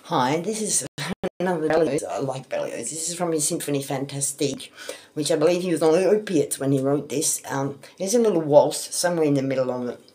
Hi, this is another Berlioz. I like Berlioz. This is from his Symphony Fantastique, which I believe he was on opiates when he wrote this. There's a little waltz somewhere in the middle of it.